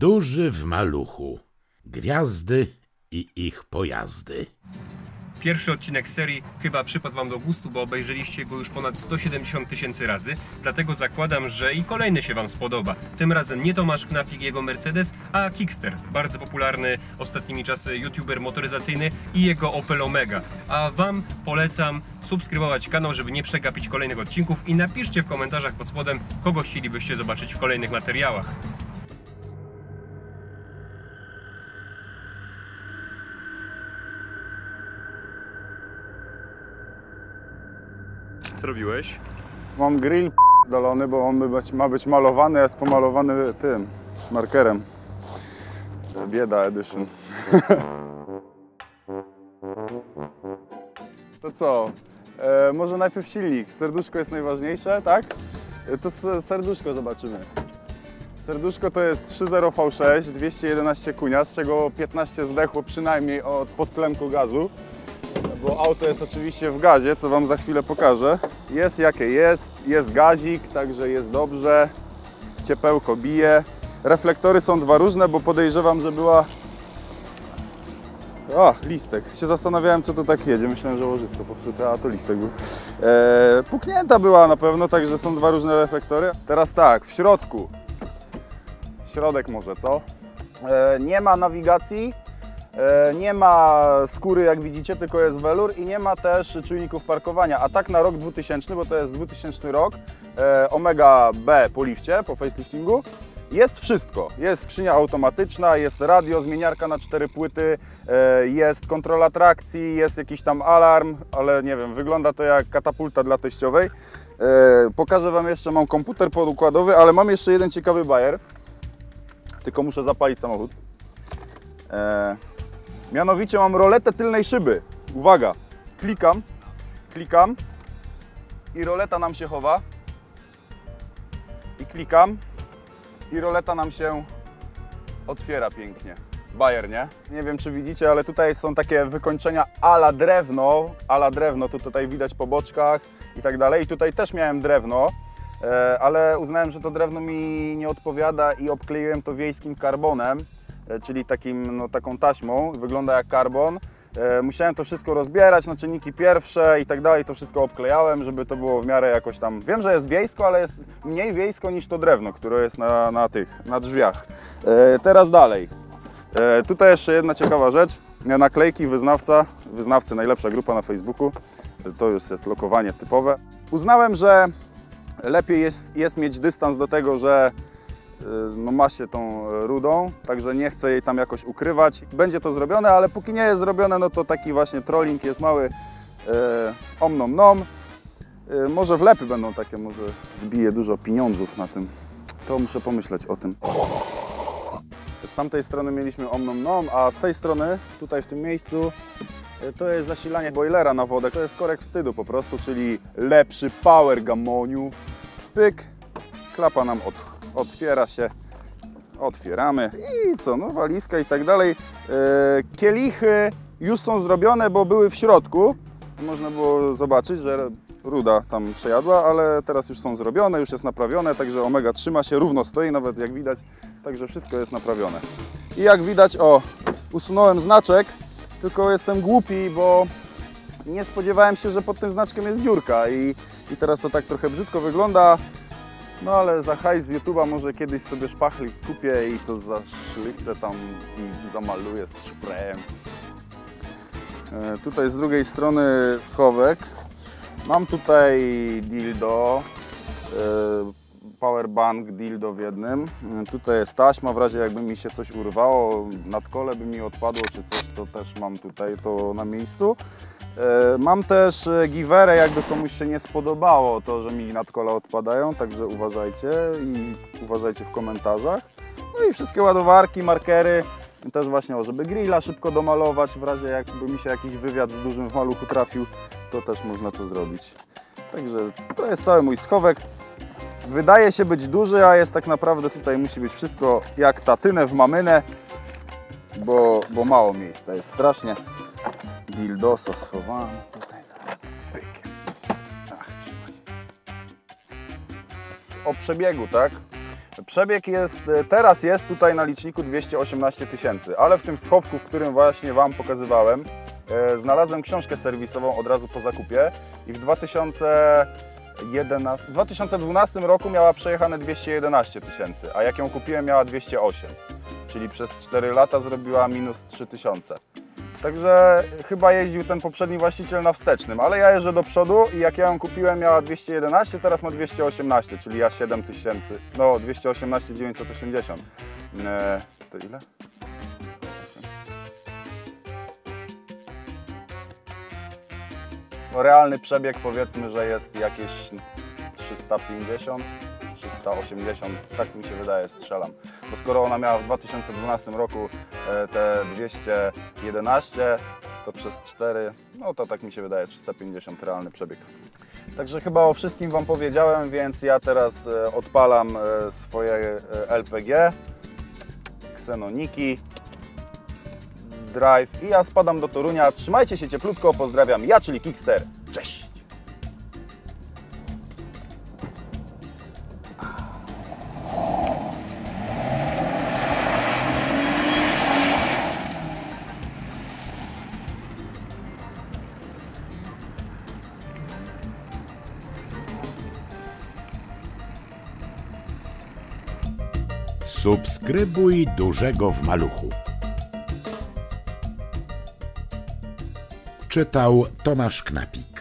Duży w maluchu. Gwiazdy i ich pojazdy. Pierwszy odcinek serii chyba przypadł Wam do gustu, bo obejrzeliście go już ponad 170 000 razy, dlatego zakładam, że i kolejny się Wam spodoba. Tym razem nie Tomasz Knapik i jego Mercedes, a Kickster, bardzo popularny ostatnimi czasy youtuber motoryzacyjny i jego Opel Omega. A Wam polecam subskrybować kanał, żeby nie przegapić kolejnych odcinków i napiszcie w komentarzach pod spodem, kogo chcielibyście zobaczyć w kolejnych materiałach. Co robiłeś? Mam grill dolony, bo on ma być malowany, jest pomalowany tym markerem. Bieda edition. To co? Może najpierw silnik. Serduszko jest najważniejsze, tak? To serduszko zobaczymy. Serduszko to jest 3.0 V6, 211 kunia, z czego 15 zdechło przynajmniej od podtlenku gazu. Bo auto jest oczywiście w gazie, co Wam za chwilę pokażę. Jest jakie jest gazik, także jest dobrze. Ciepełko bije. Reflektory są dwa różne, bo podejrzewam, że była... O, listek. Się zastanawiałem, co to tak jedzie. Myślałem, że łożysko popsute, a to listek był. Puknięta była na pewno, także są dwa różne reflektory. Teraz tak, w środku. Środek może, co? Nie ma nawigacji. Nie ma skóry, jak widzicie, tylko jest welur i nie ma też czujników parkowania. A tak na rok 2000, bo to jest 2000 rok, Omega B po lifcie, po faceliftingu, jest wszystko. Jest skrzynia automatyczna, jest radio, zmieniarka na 4 płyty, jest kontrola trakcji, jest jakiś tam alarm, ale nie wiem, wygląda to jak katapulta dla teściowej. Pokażę Wam jeszcze, mam komputer podukładowy, ale mam jeszcze jeden ciekawy bajer, tylko muszę zapalić samochód. Mianowicie mam roletę tylnej szyby. Uwaga, klikam i roleta nam się chowa. I klikam i roleta nam się otwiera pięknie. Bajer, nie? Nie wiem, czy widzicie, ale tutaj są takie wykończenia ala drewno, to tutaj widać po boczkach i tak dalej. I tutaj też miałem drewno, ale uznałem, że to drewno mi nie odpowiada i obkleiłem to wiejskim karbonem. Czyli taką taśmą, wygląda jak karbon. Musiałem to wszystko rozbierać na czynniki pierwsze i tak dalej, to wszystko obklejałem, żeby to było w miarę jakoś tam... Wiem, że jest wiejsko, ale jest mniej wiejsko niż to drewno, które jest na drzwiach. Teraz dalej. Tutaj jeszcze jedna ciekawa rzecz. Naklejki wyznawcy, najlepsza grupa na Facebooku. To już jest lokowanie typowe. Uznałem, że lepiej jest mieć dystans do tego, że no ma się tą rudą, także nie chcę jej tam jakoś ukrywać. Będzie to zrobione, ale póki nie jest zrobione, no to taki właśnie trolling jest mały om nom nom. Może wlepy będą takie, może zbije dużo pieniądzów na tym. To muszę pomyśleć o tym. Z tamtej strony mieliśmy om nom nom, a z tej strony, tutaj w tym miejscu, to jest zasilanie boilera na wodę. To jest korek wstydu po prostu, czyli lepszy power gamoniu. Pyk, klapa nam otwiera się, otwieramy i co, no walizka i tak dalej. Kielichy już są zrobione, bo były w środku. Można było zobaczyć, że ruda tam przejadła, ale teraz już są zrobione, już jest naprawione, także Omega trzyma się, równo stoi, nawet jak widać, także wszystko jest naprawione. I jak widać, usunąłem znaczek, tylko jestem głupi, bo nie spodziewałem się, że pod tym znaczkiem jest dziurka i teraz to tak trochę brzydko wygląda. No ale za hajs z YouTube'a może kiedyś sobie szpachlik kupię i to zaszlichcę tam i zamaluję z szprejem. Tutaj z drugiej strony schowek. Mam tutaj dildo, powerbank dildo w jednym. Tutaj jest taśma, w razie jakby mi się coś urwało, nadkole by mi odpadło czy coś, to też mam tutaj to na miejscu. Mam też giwerę, jakby komuś się nie spodobało to, że mi nadkola odpadają, także uważajcie i uważajcie w komentarzach. No i wszystkie ładowarki, markery, też właśnie, żeby grilla szybko domalować, w razie jakby mi się jakiś wywiad z dużym w maluchu trafił, to też można to zrobić. Także to jest cały mój schowek. Wydaje się być duży, a jest tak naprawdę tutaj musi być wszystko jak tatynę w mamynę, bo mało miejsca jest strasznie. Dildosa schowany tutaj zaraz. Pyk. Ach, trzymać. O przebiegu, tak? Przebieg teraz jest tutaj na liczniku 218 000, ale w tym schowku, w którym właśnie Wam pokazywałem, znalazłem książkę serwisową od razu po zakupie i w 2012 roku miała przejechane 211 000, a jak ją kupiłem, miała 208, czyli przez 4 lata zrobiła minus 3000. Także chyba jeździł ten poprzedni właściciel na wstecznym, ale ja jeżdżę do przodu i jak ja ją kupiłem, miała 211, teraz ma 218, czyli ja 7000, no 218 980. To ile? No, realny przebieg powiedzmy, że jest jakieś 350, 380, tak mi się wydaje, strzelam. Bo skoro ona miała w 2012 roku te 211, to przez 4, no to tak mi się wydaje, 350 realny przebieg. Także chyba o wszystkim Wam powiedziałem, więc ja teraz odpalam swoje LPG, Xenoniki, Drive i ja spadam do Torunia. Trzymajcie się cieplutko, pozdrawiam ja, czyli Kickster. Cześć! Subskrybuj Dużego w Maluchu. Czytał Tomasz Knapik.